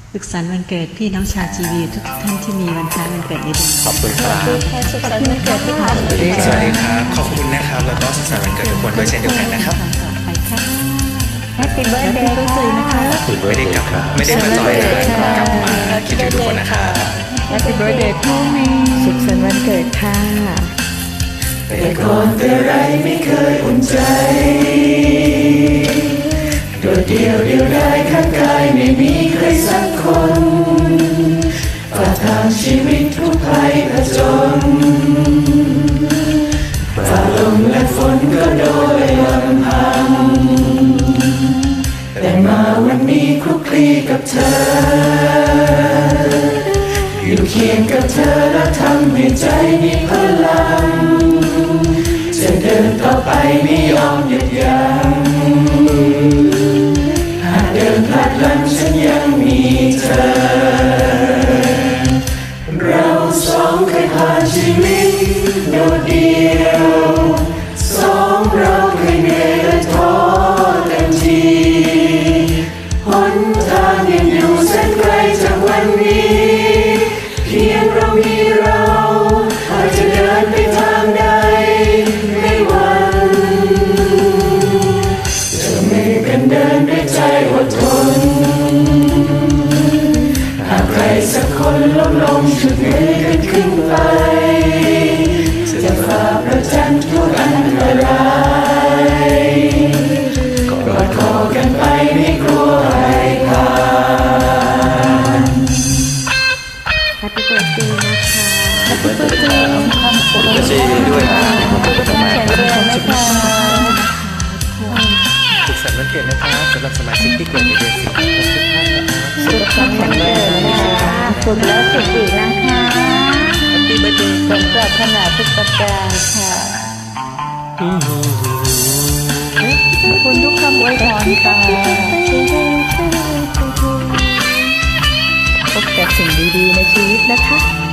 สุขสันต์วันเกิดพี่น้องชาวจีวีทุกท่านที่มีวันคล้ายวันเกิดในเดือนนี้ขอบคุณครับสุขสันต์วันเกิดพี่พันธ์สวัสดีครับขอบคุณนะครับแล้วก็สุขสันต์วันเกิดทุกคนด้วยเช่นเดียวกันนะครับไปค่ะ Happy birthday นะคะไม่ได้กลับไม่ได้มาจอยเลยกลับมาคิดถึงทุกคนนะครับ Happy birthday พี่มีสุขสันต์วันเกิดค่ะแต่ก่อนแต่ไรไม่เคยอุ่นใจโดดเดี่ยวเดียวดายข้างกายไม่มีใครสักคนฝ่าทางชีวิตทุกภัยผจญฝ่าลมและฝนก็โดยลำพังแต่มาวันนี้คลุกคลีกับเธออยู่เคียงกับเธอและทำให้ใจมีพลังจะเดินต่อไปไม่ยอมหยุดยั้งหากเดินพลาดพลั้งฉันยังมีเธอเราสองเคยผ่านชีวิตโดดเดี่ยวสองเราเคยเหนื่อยและท้อเต็มทีหนทางยังอยู่แสนไกลจากวันนี้เพียงเรามีเราอาจจะเดินไปทางใดไม่หวั่นจะไม่เป็นเดินด้วยใจอดทนหากใครสักคนล้มลงฉุดมือกันขึ้นไปจะฝ่าประจันทุกอันตรายกอดคอกันไปไม่กลัวอะไรผ่าน Happy birthday นะคะ Happy birthday ครับขอบคุณจีด้วยสุขสันต์วันเกิดนะคะสุขสันต์วันเกิดนะครับสำหรับสมาชิกที่เกิดในเดือนสิงหาคมทุกท่านนะครับสุขสันต์วันเกิดนะคะสุขแล้วสุขอีกนะคะ Happy birthday สมปรารถนาทุกประการค่ะขอบคุณทุกคำอวยพรค่ะพบแต่สิ่งดีๆในชีวิตนะคะ